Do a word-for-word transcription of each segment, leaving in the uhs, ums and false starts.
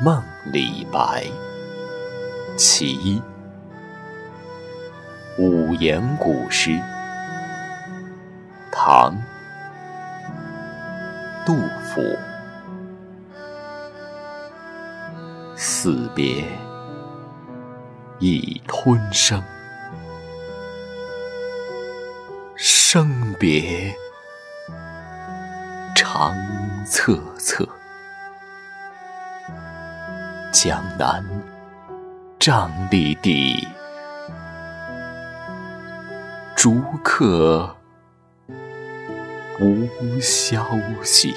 梦李白其一。五言古诗，唐·杜甫。死别已吞声，生别长恻恻。江南瘴疠地，逐客无消息。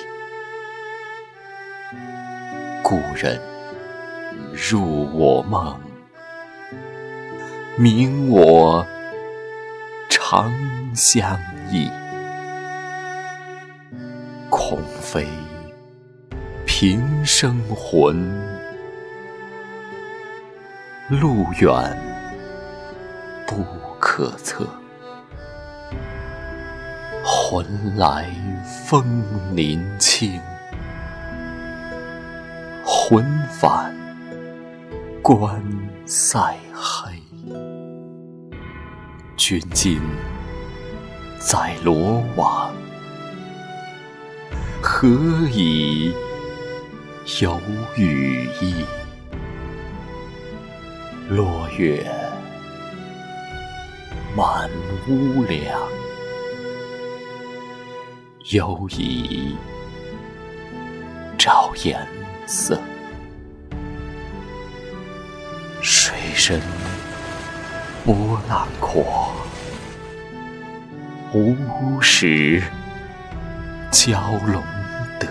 故人入我梦，明我长相忆。空飞平生魂，路远不可测。魂来风林清，魂返关塞黑。君今在罗网，何以有羽翼？落月满屋梁，犹疑照颜色。水深波浪阔，无始蛟龙得。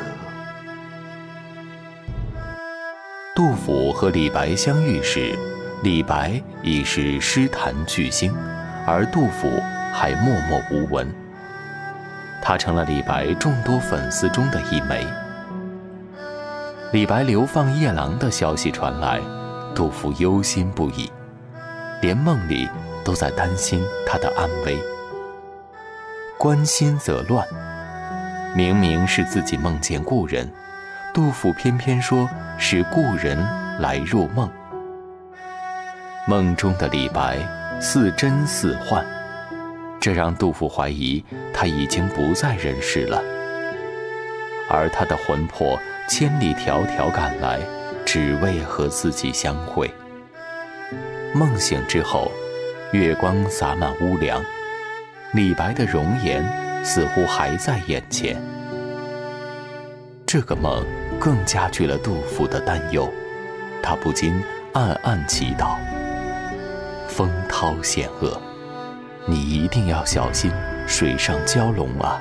杜甫和李白相遇时，李白已是诗坛巨星，而杜甫还默默无闻。他成了李白众多粉丝中的一枚。李白流放夜郎的消息传来，杜甫忧心不已，连梦里都在担心他的安危。关心则乱，明明是自己梦见故人，杜甫偏偏说是故人来入梦。梦中的李白似真似幻，这让杜甫怀疑他已经不在人世了，而他的魂魄千里迢迢赶来，只为和自己相会。梦醒之后，月光洒满屋梁，李白的容颜似乎还在眼前。这个梦更加剧了杜甫的担忧，他不禁暗暗祈祷：风涛险恶，你一定要小心水上蛟龙啊！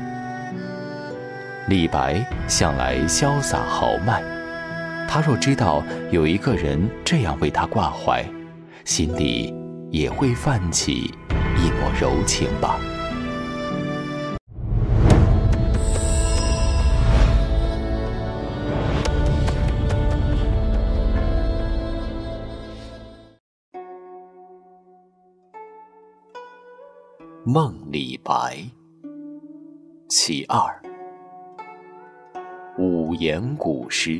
李白向来潇洒豪迈，他若知道有一个人这样为他挂怀，心里也会泛起一抹柔情吧。梦李白其二。五言古诗，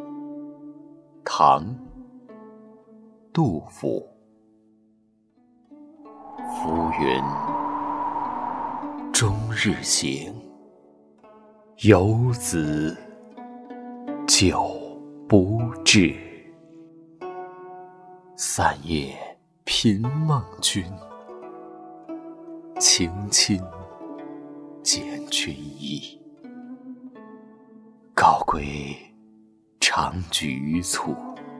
唐·杜甫。浮云终日行，游子久不至。三夜频梦君，轻轻见君意。高归长局促，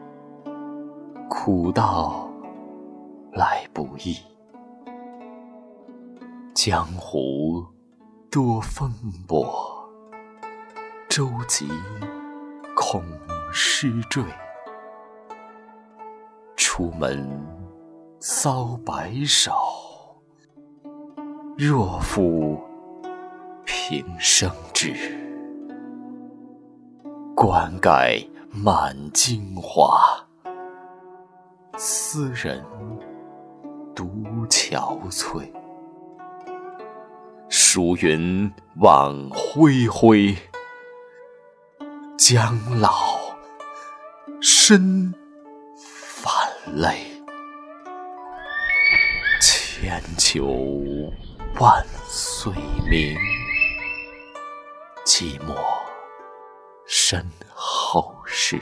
苦道来不易。江湖多风波，舟楫恐失坠。出门搔白首，若负平生志。冠盖满京华，斯人独憔悴。疏云望恢恢，将老身泛泪。千秋万岁名，寂寞身后事。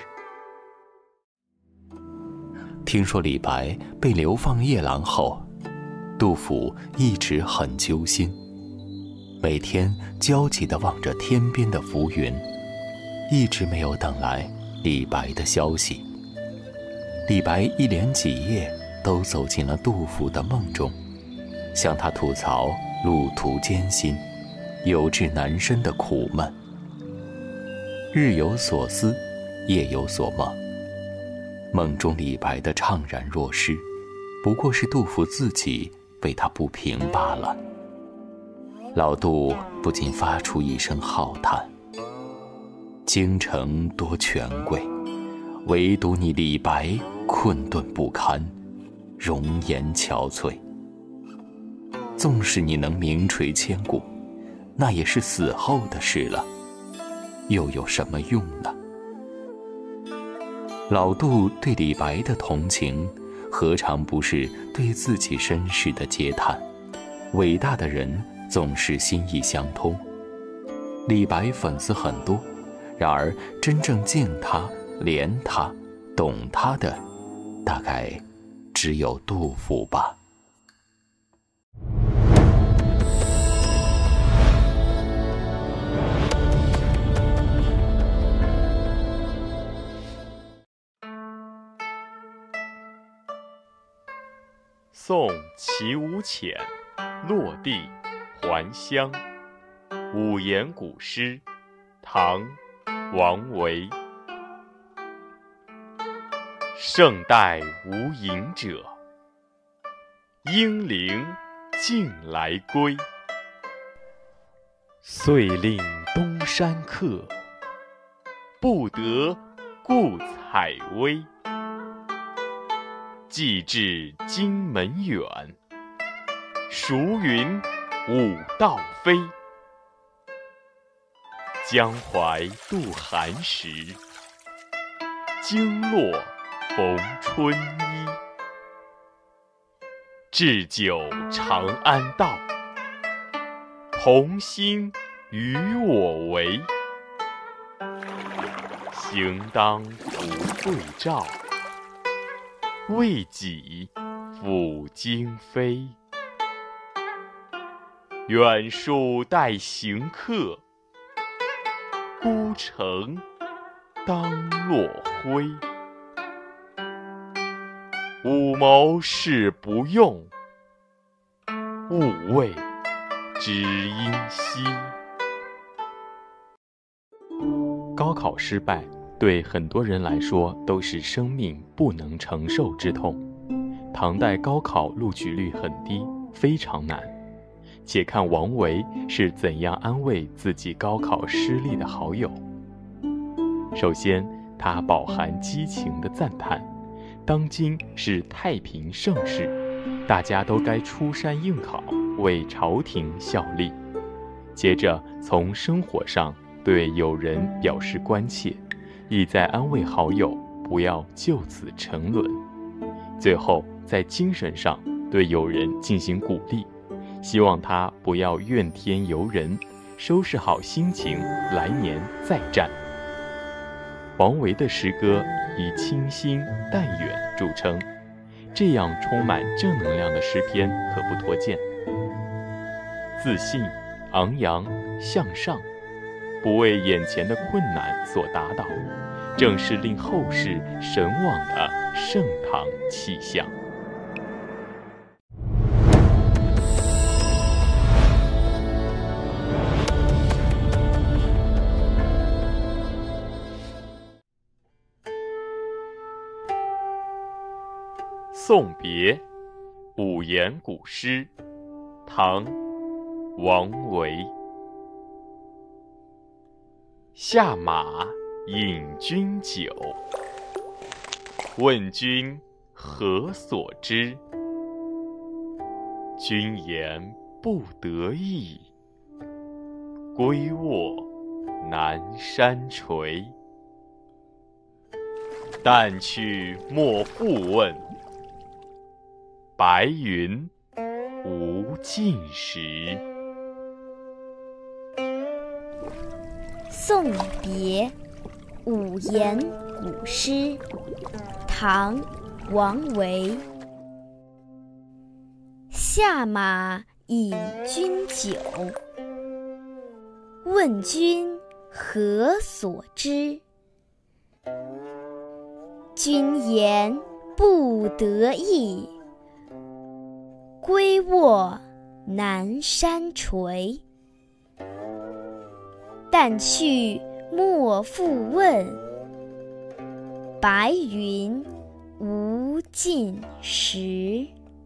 听说李白被流放夜郎后，杜甫一直很揪心，每天焦急地望着天边的浮云，一直没有等来李白的消息。李白一连几夜都走进了杜甫的梦中，向他吐槽路途艰辛、有志难伸的苦闷。日有所思，夜有所梦。梦中李白的怅然若失，不过是杜甫自己为他不平罢了。老杜不禁发出一声浩叹：京城多权贵，唯独你李白困顿不堪，容颜憔悴。纵使你能名垂千古，那也是死后的事了，又有什么用呢？老杜对李白的同情，何尝不是对自己身世的嗟叹？伟大的人总是心意相通。李白粉丝很多，然而真正敬他、怜他、懂他的，大概只有杜甫吧。 送齐无浅，落地还乡。五言古诗，唐·王维。胜代无隐者，应灵尽来归。遂令东山客，不得故采薇。既至荆门远，孰云舞道飞。江淮渡寒食，经络逢春衣。置酒长安道，同心与我为。行当不对照，为己抚荆飞。远戍待行客，孤城当落灰。五谋事不用，勿谓知音稀。高考失败对很多人来说都是生命不能承受之痛。唐代高考录取率很低，非常难。且看王维是怎样安慰自己高考失利的好友。首先，他饱含激情地赞叹，当今是太平盛世，大家都该出山应考，为朝廷效力。接着，从生活上对友人表示关切，意在安慰好友不要就此沉沦。最后，在精神上对友人进行鼓励，希望他不要怨天尤人，收拾好心情，来年再战。王维的诗歌以清新淡远著称，这样充满正能量的诗篇可不多见。自信、昂扬、向上，不为眼前的困难所打倒，正是令后世神往的盛唐气象。送别，五言古诗，唐·王维。下马饮君酒，问君何所之？君言不得已，归卧南山陲。 但去莫复问，白云无尽时。 送别，五言古诗，唐·王维。下马饮君酒，问君何所之？君言不得意，归卧南山陲。但去莫复问，白云无尽时。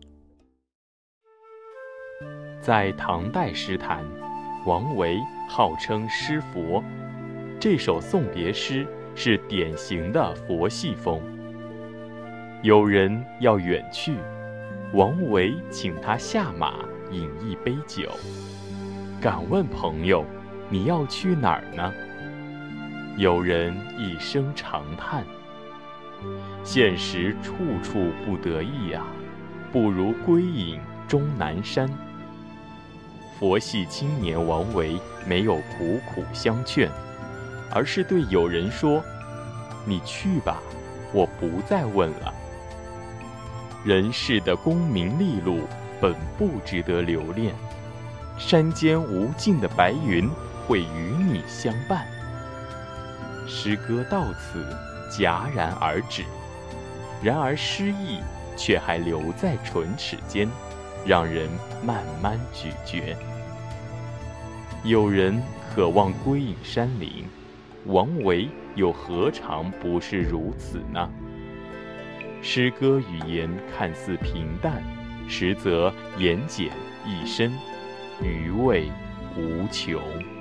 在唐代诗坛，王维号称诗佛，这首送别诗是典型的佛系风。有人要远去，王维请他下马饮一杯酒。敢问朋友，你要去哪儿呢？有人一声长叹，现实处处不得意啊，不如归隐终南山。佛系青年王维没有苦苦相劝，而是对友人说：你去吧，我不再问了。人世的功名利禄本不值得留恋，山间无尽的白云会与你相伴。诗歌到此戛然而止，然而诗意却还留在唇齿间，让人慢慢咀嚼。有人渴望归隐山林，王维又何尝不是如此呢？诗歌语言看似平淡，实则言简意深，余味无穷。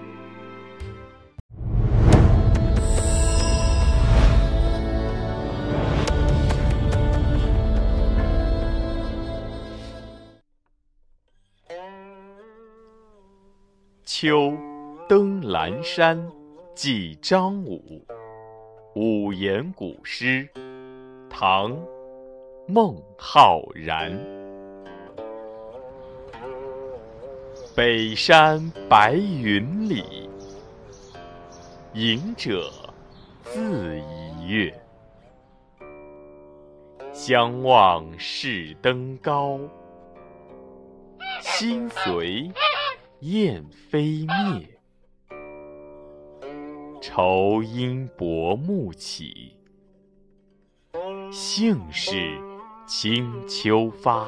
秋登兰山寄张武，五言古诗，唐·孟浩然。北山白云里，隐者自怡悦。相望是登高，心随雁飞灭。愁因薄暮起，兴是清秋发。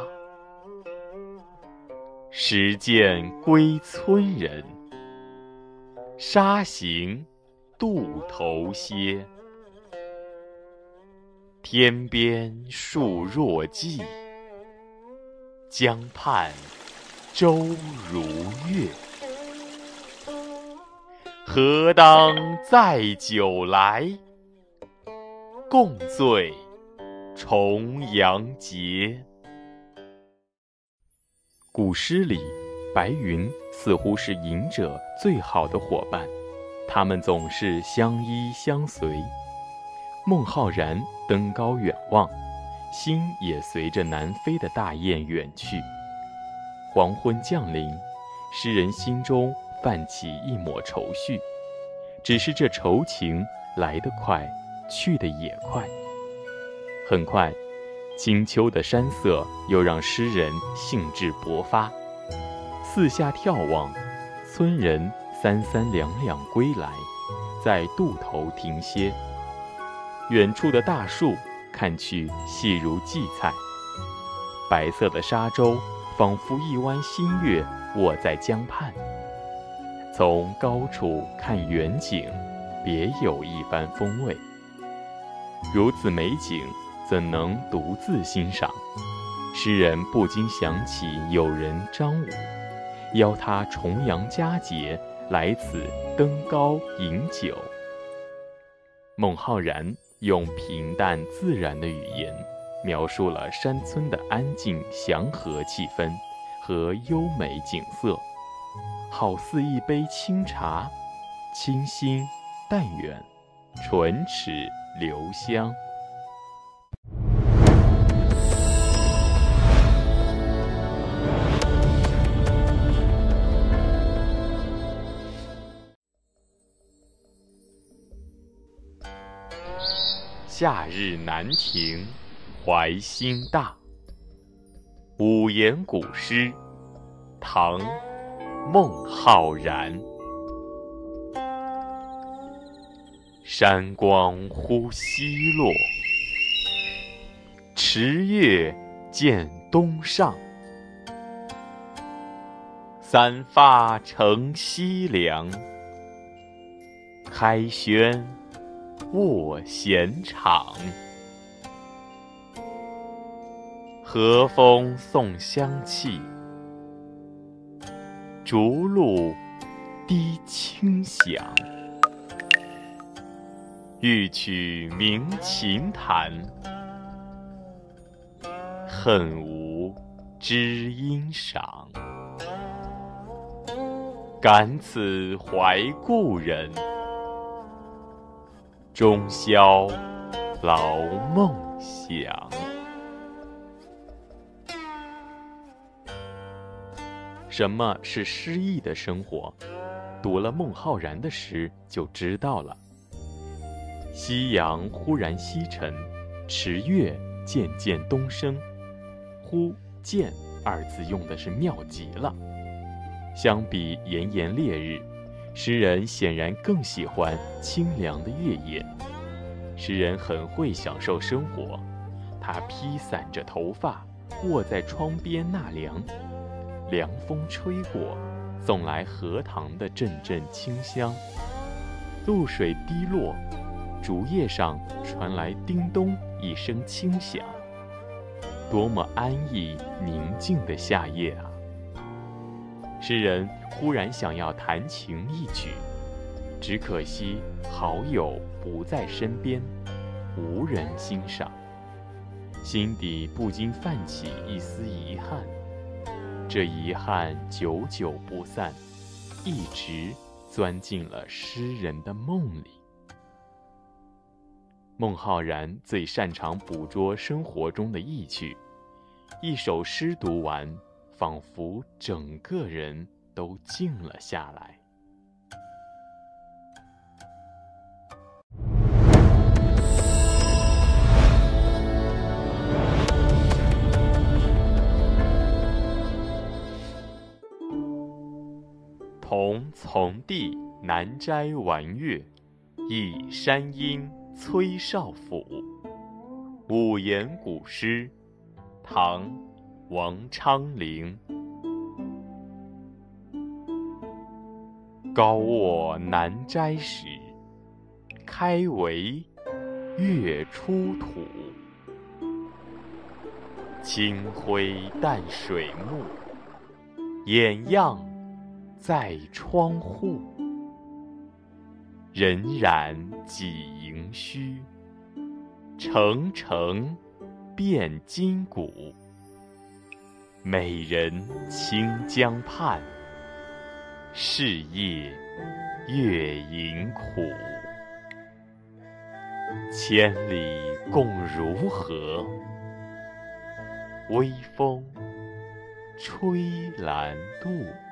时见归村人，沙行渡头歇。天边树若荠，江畔舟如月。何当载酒来，共醉重阳节。古诗里，白云似乎是隐者最好的伙伴，他们总是相依相随。孟浩然登高远望，心也随着南飞的大雁远去。黄昏降临，诗人心中泛起一抹愁绪，只是这愁情来得快，去得也快。很快，清秋的山色又让诗人兴致勃发。四下眺望，村人三三两两归来，在渡头停歇。远处的大树看去细如荠菜，白色的沙洲仿佛一弯新月卧在江畔。从高处看远景，别有一番风味。如此美景，怎能独自欣赏？诗人不禁想起友人张武，邀他重阳佳节来此登高饮酒。孟浩然用平淡自然的语言，描述了山村的安静祥和气氛和优美景色，好似一杯清茶，清新淡远，唇齿留香。 夏日难停，怀心大。五言古诗，唐·孟浩然。山光忽西落，池月见东上。三发乘西凉，开轩卧闲场。和风送香气，竹露滴清响。欲取鸣琴弹，恨无知音赏。感此怀故人，终宵劳梦想。什么是诗意的生活？读了孟浩然的诗就知道了。夕阳忽然西沉，池月渐渐东升。忽渐二字用的是妙极了。相比炎炎烈日，诗人显然更喜欢清凉的月夜。诗人很会享受生活，他披散着头发，卧在窗边纳凉。凉风吹过，送来荷塘的阵阵清香。露水滴落，竹叶上传来叮咚一声轻响。多么安逸宁静的夏夜啊！诗人忽然想要弹琴一曲，只可惜好友不在身边，无人欣赏，心底不禁泛起一丝遗憾。这遗憾久久不散，一直钻进了诗人的梦里。孟浩然最擅长捕捉生活中的意趣，一首诗读完，仿佛整个人都静了下来。同从弟南斋玩月，忆山阴崔少府。五言古诗，唐·王昌龄。高卧南斋时，开为月出土。清辉淡水暮，掩样在窗户。荏苒几盈虚，澄澄变今古。美人清江畔，是夜月盈苦。千里共如何？微风吹兰渡。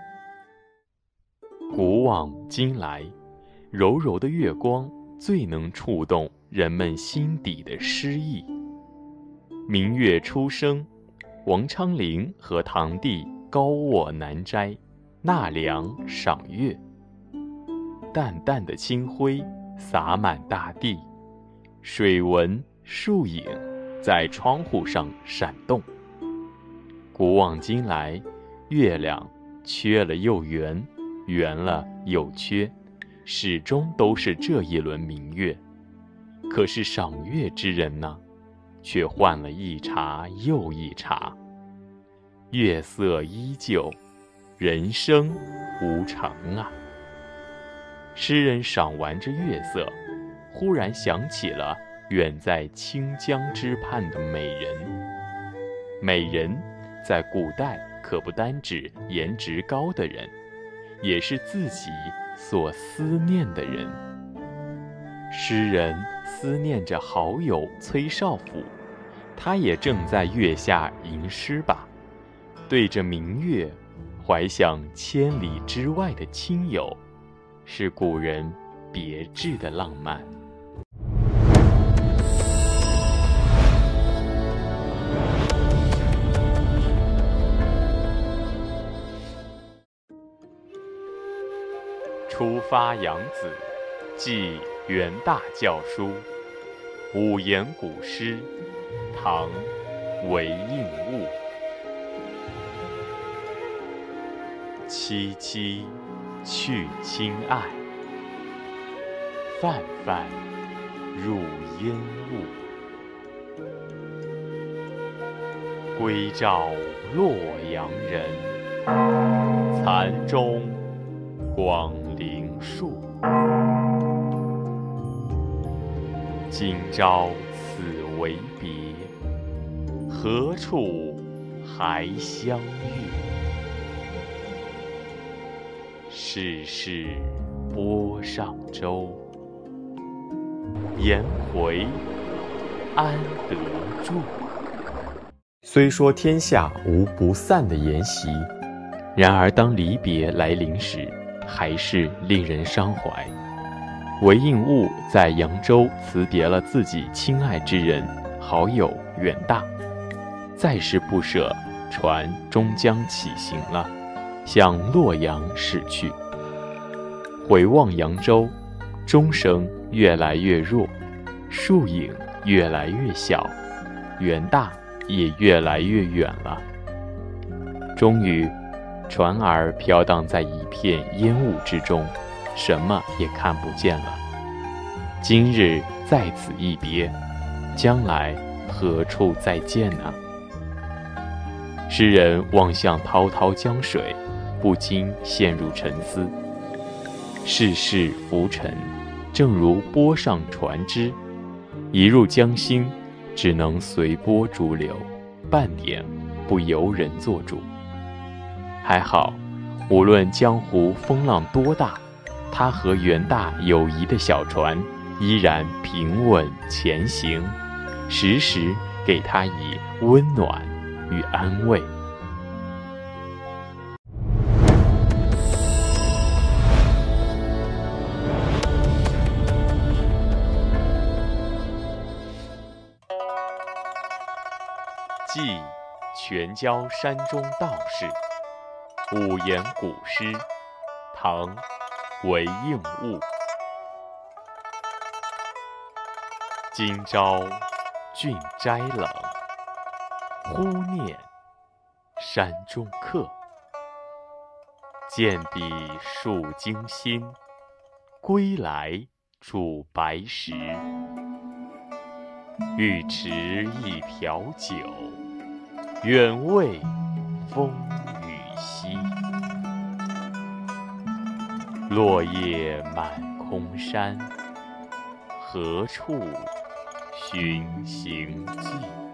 古往今来，柔柔的月光最能触动人们心底的诗意。明月初升，王昌龄和堂弟高卧南斋，纳凉赏月。淡淡的清辉洒满大地，水纹树影在窗户上闪动。古往今来，月亮缺了又圆，圆了又缺，始终都是这一轮明月。可是赏月之人呢，却换了一茬又一茬。月色依旧，人生无常啊。诗人赏完这月色，忽然想起了远在清江之畔的美人。美人在古代可不单指颜值高的人，也是自己所思念的人。诗人思念着好友崔少府，他也正在月下吟诗吧，对着明月怀想千里之外的亲友，是古人别致的浪漫。 出发扬子，记元大教书。五言古诗，唐·韦应物。萋萋去亲爱，泛泛入烟雾。归照洛阳人，残钟广陵树。今朝此为别，何处还相遇？世事波上舟，颜回安得住？ 虽说天下无不散的筵席， 然而当离别来临时，还是令人伤怀。韦应物在扬州辞别了自己亲爱之人、好友远大，再是不舍，船终将起行了，向洛阳驶去。回望扬州，钟声越来越弱，树影越来越小，元大也越来越远了。终于，船儿飘荡在一片烟雾之中，什么也看不见了。今日在此一别，将来何处再见呢？诗人望向滔滔江水，不禁陷入沉思。世事浮沉，正如波上船只，一入江心，只能随波逐流，半点不由人做主。还好，无论江湖风浪多大，他和元大友谊的小船依然平稳前行，时时给他以温暖与安慰。记全椒山中道士。五言古诗，唐·韦应物。今朝郡斋冷，忽念山中客。见彼数惊心，归来煮白石。欲持一瓢酒，远慰风雨夕。落叶满空山，何处寻行迹？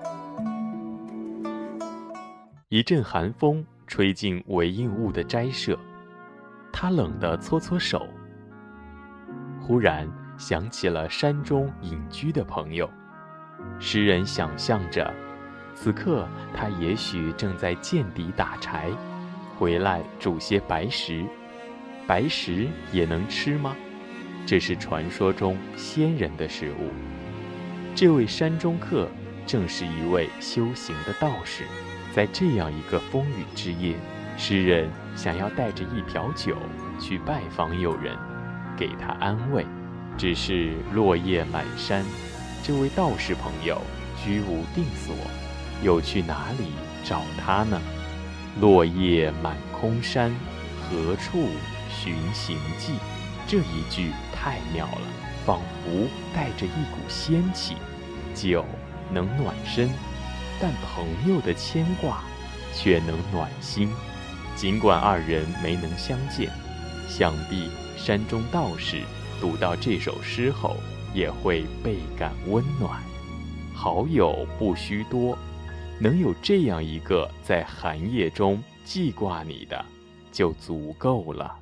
一阵寒风吹进韦应物的斋舍，他冷得搓搓手，忽然想起了山中隐居的朋友。诗人想象着，此刻他也许正在涧底打柴，回来煮些白食。白食也能吃吗？这是传说中仙人的食物。这位山中客正是一位修行的道士。在这样一个风雨之夜，诗人想要带着一瓢酒去拜访友人，给他安慰。只是落叶满山，这位道士朋友居无定所，又去哪里找他呢？落叶满空山，何处寻行迹？这一句太妙了，仿佛带着一股仙气。酒能暖身，但朋友的牵挂却能暖心。尽管二人没能相见，想必山中道士读到这首诗后也会倍感温暖。好友不须多，能有这样一个在寒夜中记挂你的，就足够了。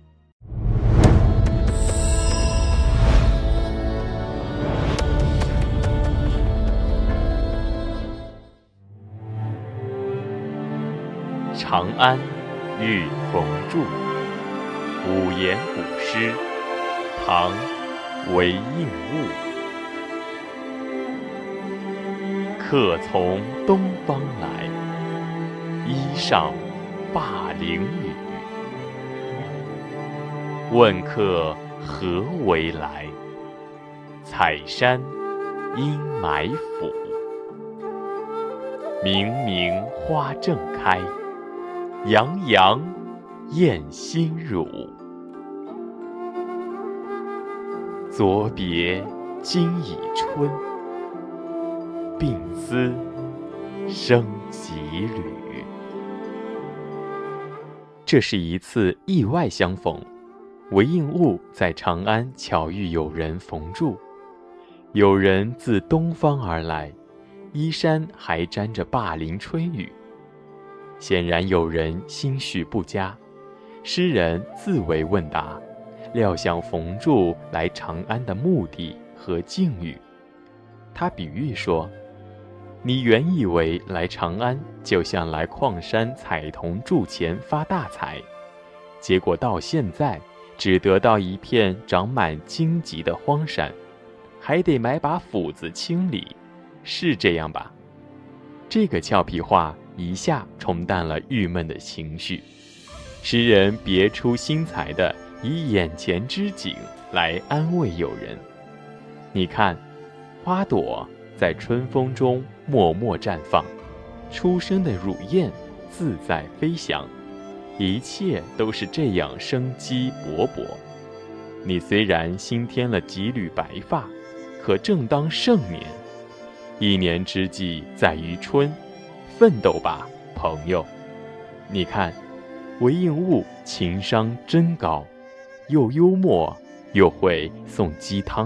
长安遇冯著。五言古诗，唐·韦应物。客从东方来，衣上灞陵雨。 问客何为来？采山阴霾府。明明花正开，洋洋燕心乳。昨别今已春，鬓丝生几缕。这是一次意外相逢，韦应物在长安巧遇友人冯著，友人自东方而来，衣衫还沾着灞陵春雨，显然友人心绪不佳。诗人自为问答，料想冯著来长安的目的和境遇。他比喻说，你原以为来长安就像来矿山采铜铸钱发大财，结果到现在只得到一片长满荆棘的荒山，还得买把斧子清理，是这样吧？这个俏皮话一下冲淡了郁闷的情绪，诗人别出心裁地以眼前之景来安慰友人。你看，花朵在春风中默默绽放，初生的乳燕自在飞翔，一切都是这样生机勃勃。你虽然新添了几缕白发，可正当盛年。一年之计在于春，奋斗吧，朋友。你看，韦应物情商真高，又幽默，又会送鸡汤。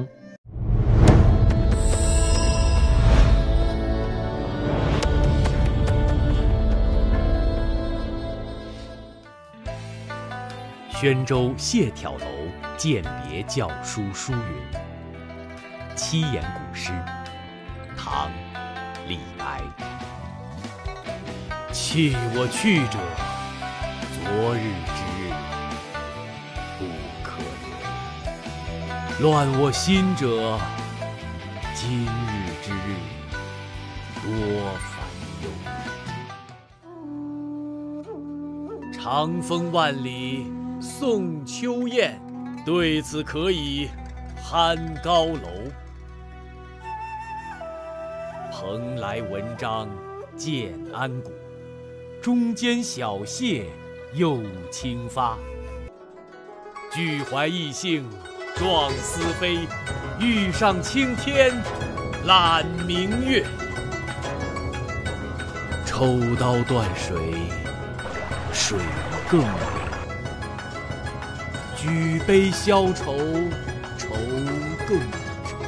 宣州谢眺楼饯别教书书云。七言古诗，唐·李白。弃我去者，昨日之日，不可留；乱我心者，今日之日，多烦忧。长风万里送秋雁，对此可以酣高楼。蓬莱文章建安骨，中间小谢又清发。俱怀逸兴壮思飞，欲上青天揽明月。抽刀断水，水更远；举杯消愁，愁更愁。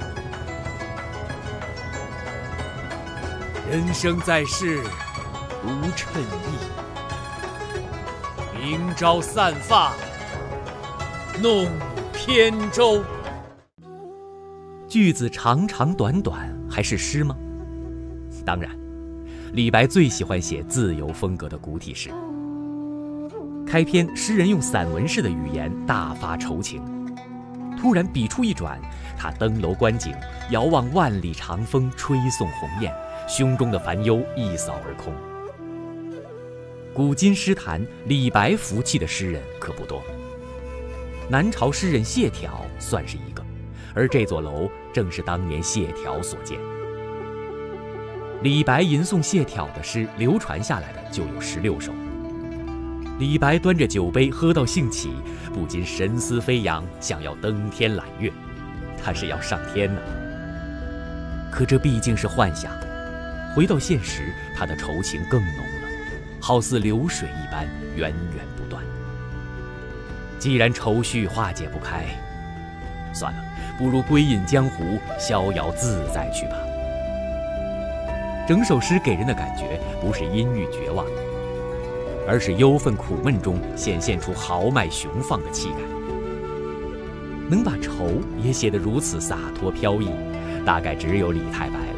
人生在世，不称意。明朝散发，弄扁舟。句子长长短短，还是诗吗？当然，李白最喜欢写自由风格的古体诗。开篇，诗人用散文式的语言大发愁情，突然笔触一转，他登楼观景，遥望万里长风吹送鸿雁，胸中的烦忧一扫而空。古今诗坛，李白服气的诗人可不多。南朝诗人谢朓算是一个，而这座楼正是当年谢朓所建。李白吟诵谢朓的诗流传下来的就有十六首。李白端着酒杯喝到兴起，不禁神思飞扬，想要登天揽月。他是要上天呢。可这毕竟是幻想，回到现实，他的愁情更浓了，好似流水一般源源不断。既然愁绪化解不开，算了，不如归隐江湖，逍遥自在去吧。整首诗给人的感觉不是阴郁绝望，而是忧愤苦闷中显现出豪迈雄放的气概。能把愁也写得如此洒脱飘逸，大概只有李太白了。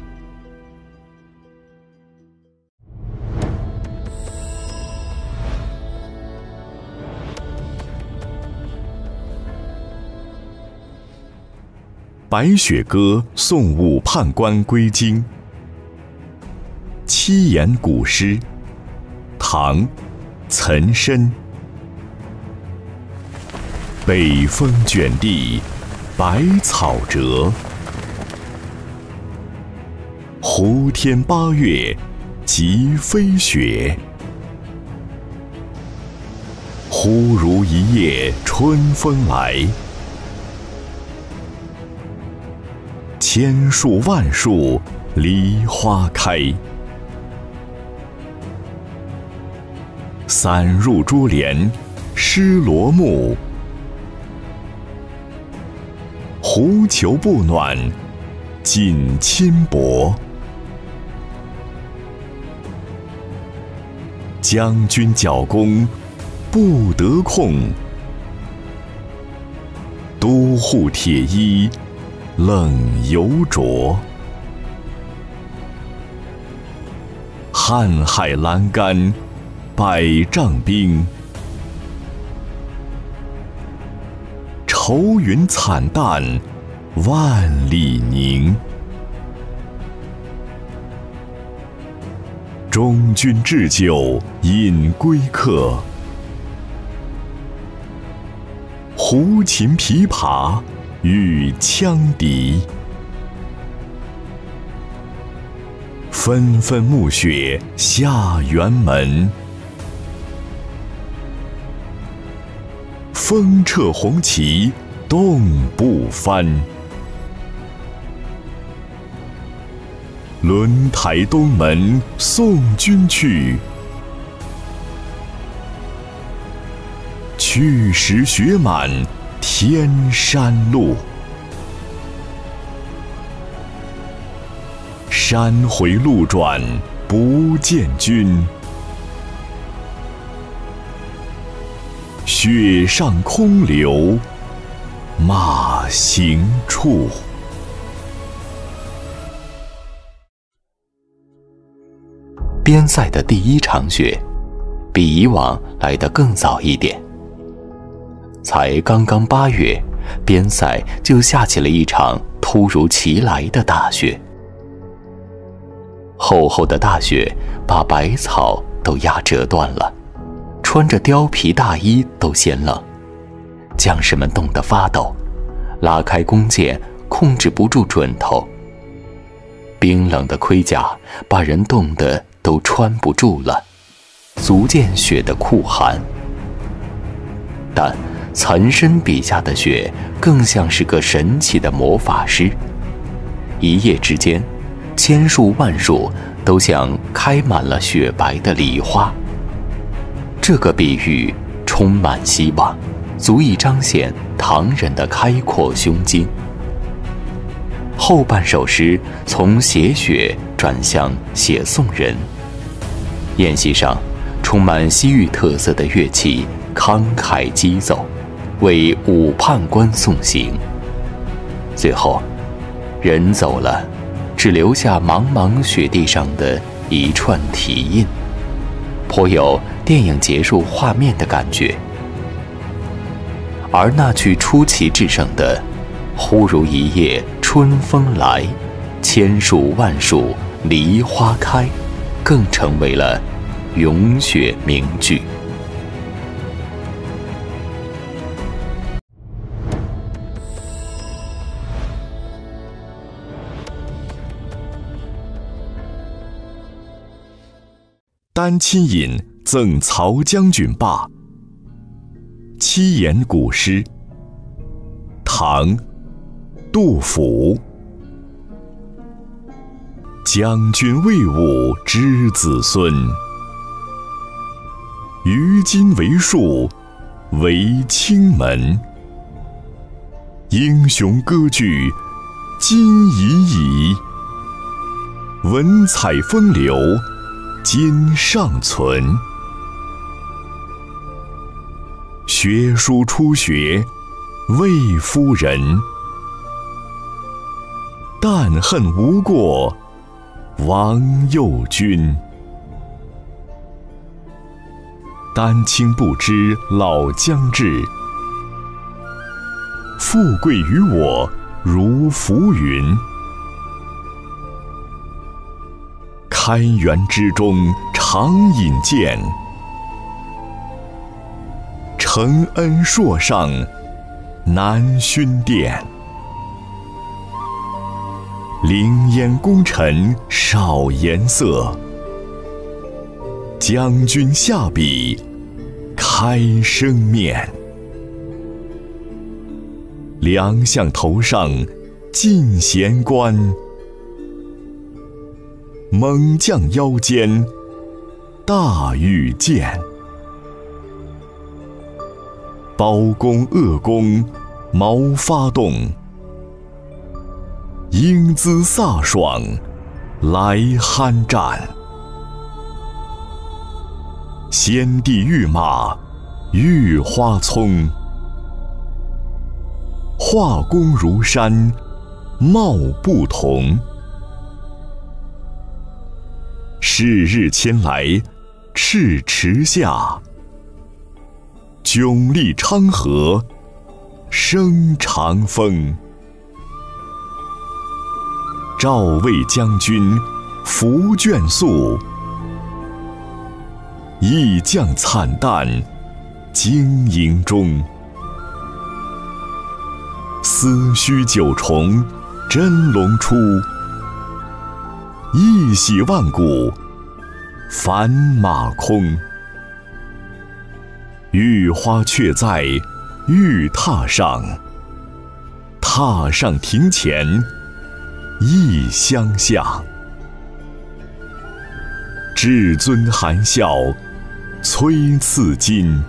白雪歌送武判官归京。七言古诗，唐·岑参。 北风卷地，百草折。胡天八月即飞雪，忽如一夜春风来。千树万树梨花开，散入珠帘湿罗幕。狐裘不暖锦衾薄，将军角弓不得控，都护铁衣冷犹着。瀚海阑干百丈冰，愁云惨淡万里凝。中军置酒饮归客，胡琴琵琶与羌笛。纷纷暮雪下辕门，风掣红旗动不翻。轮台东门送君去，去时雪满天山路。山回路转不见君，雪上空留马行处。 边塞的第一场雪，比以往来得更早一点。才刚刚八月，边塞就下起了一场突如其来的大雪。厚厚的大雪把百草都压折断了，穿着貂皮大衣都嫌冷，将士们冻得发抖，拉开弓箭控制不住准头。冰冷的盔甲把人冻得都穿不住了，足见雪的酷寒。但岑参笔下的雪更像是个神奇的魔法师，一夜之间，千树万树都像开满了雪白的梨花。这个比喻充满希望，足以彰显唐人的开阔胸襟。后半首诗从写雪转向写宋人，宴席上充满西域特色的乐器慷慨击奏，为武判官送行。最后，人走了，只留下茫茫雪地上的一串蹄印，颇有电影结束画面的感觉。而那句出奇制胜的“忽如一夜春风来，千树万树梨花开”，更成为了咏雪名句。 丹青饮赠曹将军罢。七言古诗，唐，杜甫。将军为伍之子孙，于今为数为青门。英雄割据今已矣，文采风流今尚存。学书初学魏夫人，但恨无过王右军。丹青不知老将至，富贵于我如浮云。开元之中常引荐，承恩硕上南薰殿。凌烟功臣少颜色，将军下笔开生面。良相头上进贤冠，猛将腰间大玉剑。包公恶公毛发动，英姿飒爽来酣战。先帝御马御花丛，画工如山貌不同。是日迁来赤池下，迥丽昌河生长风。赵魏将军伏卷宿，义将惨淡经营中。思绪九重真龙出，一洗万古凡马空。玉花却在玉榻上，榻上庭前一相向。至尊含笑催赐金，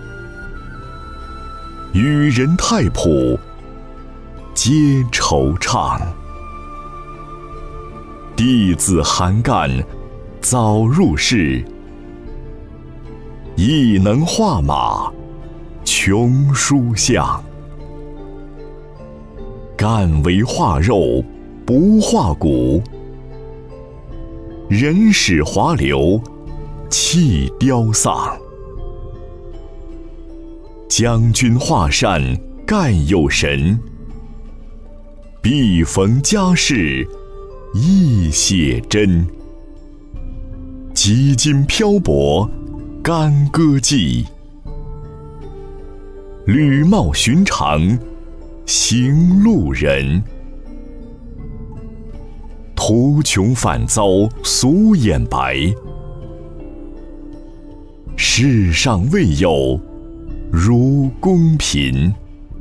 与人太仆皆惆怅。弟子韩干早入仕，亦能画马穷书相。干为画肉不画骨，人使华流气凋丧。将军画扇干有神，必逢佳事亦写真。几经漂泊干戈迹，履帽寻常行路人。途穷反遭俗眼白，世上未有如公平。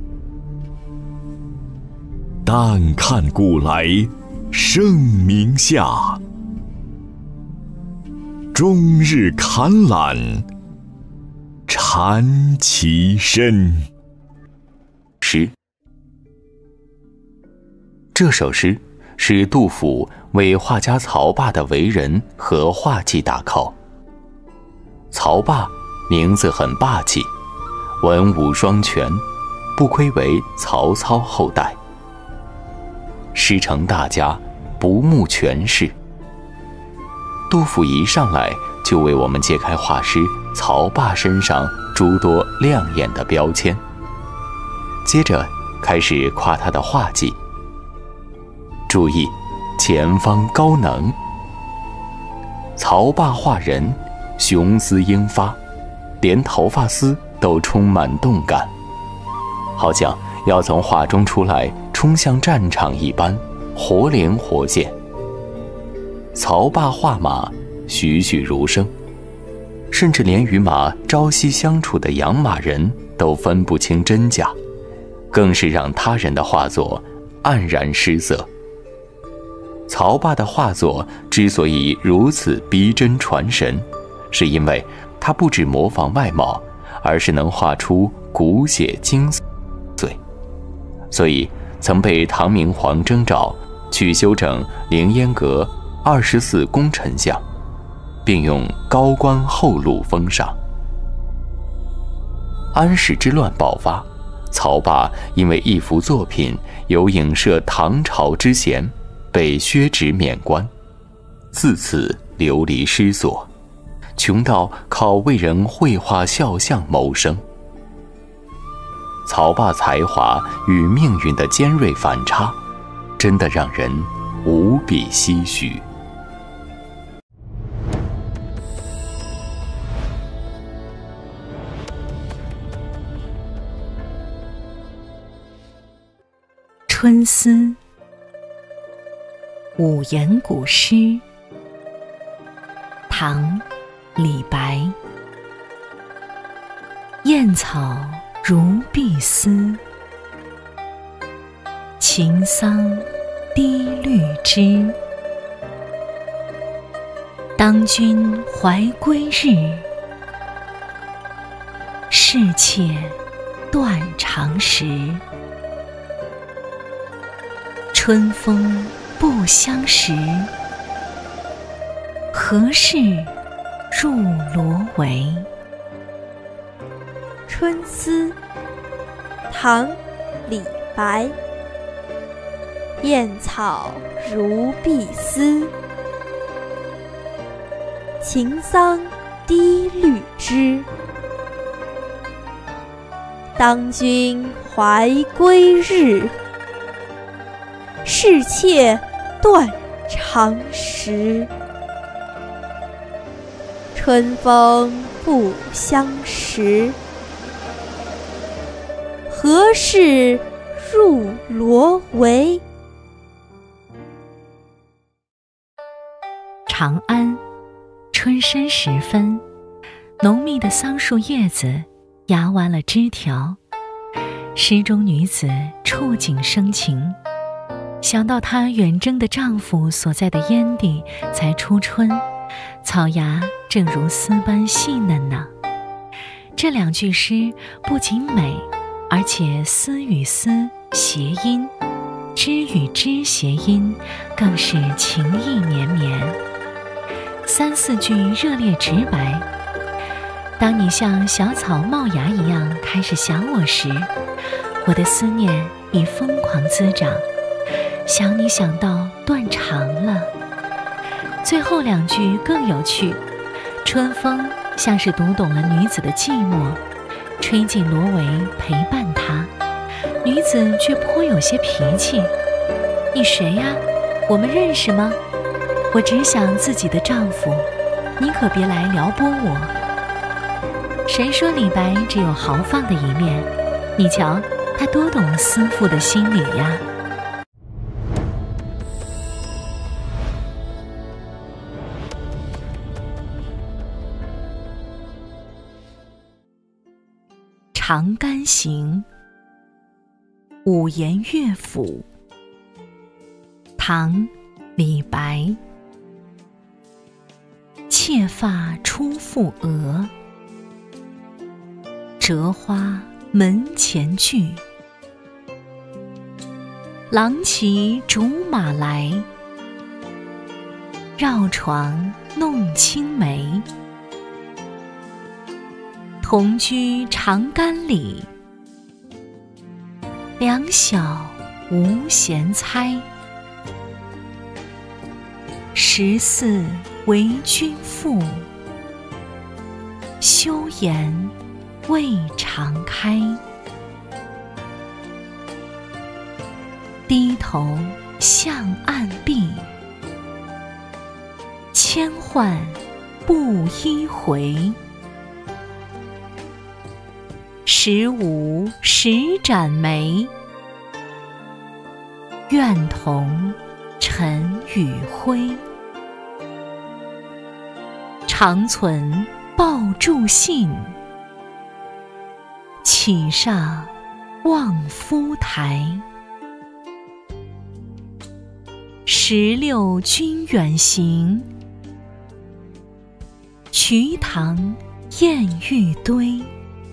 但看古来圣明下，终日坎览缠其身。 诗。这首诗是杜甫为画家曹霸的为人和画技打 call。曹霸名字很霸气，文武双全，不愧为曹操后代。诗成大家，不慕权势。杜甫一上来就为我们揭开画师曹霸身上诸多亮眼的标签，接着开始夸他的画技。注意，前方高能。曹霸画人雄姿英发，连头发丝都充满动感，好像要从画中出来冲向战场一般，活灵活现。曹霸画马栩栩如生，甚至连与马朝夕相处的养马人都分不清真假，更是让他人的画作黯然失色。曹霸的画作之所以如此逼真传神，是因为他不只模仿外貌，而是能画出骨血精髓，所以曾被唐明皇征召去修整凌烟阁二十四功臣像，并用高官厚禄封赏。安史之乱爆发，曹霸因为一幅作品有影射唐朝之嫌，被削职免官，自此流离失所，穷到靠为人绘画肖像谋生。曹霸才华与命运的尖锐反差，真的让人无比唏嘘。 春思，五言古诗，唐·李白。燕草如碧丝，晴桑低绿枝。当君怀归日，是妾断肠时。春风不相识，何事入罗帷？ 春思，唐·李白。燕草如碧丝，晴桑低绿枝。当君怀归日，是妾断肠时。春风不相识，何事入罗帷？ 长安，春深时分，浓密的桑树叶子压弯了枝条。诗中女子触景生情，想到她远征的丈夫所在的燕地才初春，草芽正如丝般细嫩呢。这两句诗不仅美，而且丝与丝谐音，枝与枝谐音，更是情意绵绵。三四句热烈直白。当你像小草冒芽一样开始想我时，我的思念已疯狂滋长，想你想到断肠了。最后两句更有趣，春风像是读懂了女子的寂寞，吹进罗帷陪伴她，女子却颇有些脾气。你谁呀？我们认识吗？我只想自己的丈夫，你可别来撩拨我。谁说李白只有豪放的一面？你瞧，他多懂思妇的心理呀。《长干行》，五言乐府，唐·李白。妾发初覆额，折花门前剧。郎骑竹马来，绕床弄青梅。同居长干里，两小无嫌猜。十四为君妇，休言未尝开。低头向暗壁，千唤不一回。十五十盏眉，愿同尘与灰。长存抱柱信，岂上望夫台。十六君远行，瞿塘滟玉堆。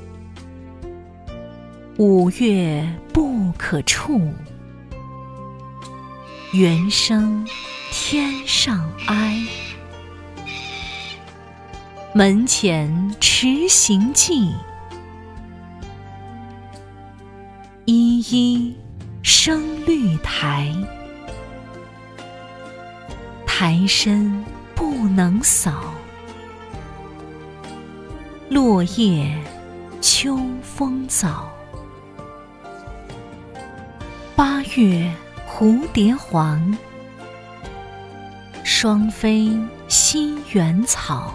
五月不可触，猿声天上哀。门前迟行迹，依依生绿苔。苔深不能扫，落叶秋风早。八月蝴蝶黄，双飞西园草。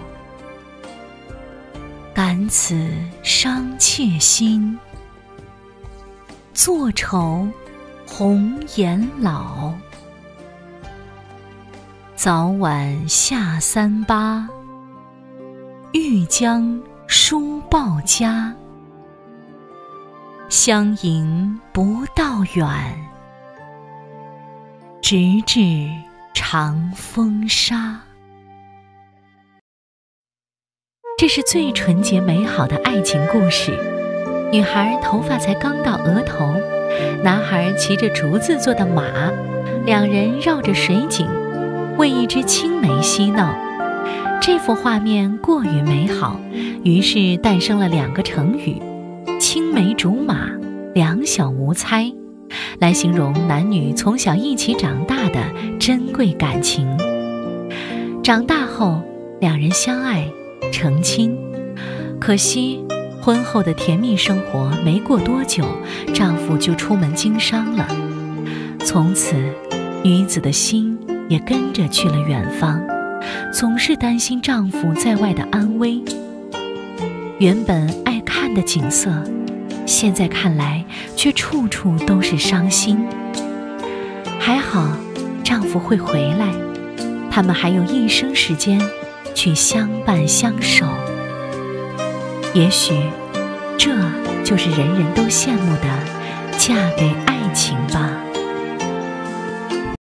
感此伤妾心，坐愁红颜老。早晚下三巴，欲将书报家。相迎不道远，直至长风沙。这是最纯洁美好的爱情故事。女孩头发才刚到额头，男孩骑着竹子做的马，两人绕着水井，为一只青梅嬉闹。这幅画面过于美好，于是诞生了两个成语：青梅竹马，两小无猜，来形容男女从小一起长大的珍贵感情。长大后，两人相爱成亲，可惜婚后的甜蜜生活没过多久，丈夫就出门经商了。从此，女子的心也跟着去了远方，总是担心丈夫在外的安危。原本爱看的景色，现在看来却处处都是伤心。还好，丈夫会回来，他们还有一生时间去相伴相守。也许，这就是人人都羡慕的嫁给爱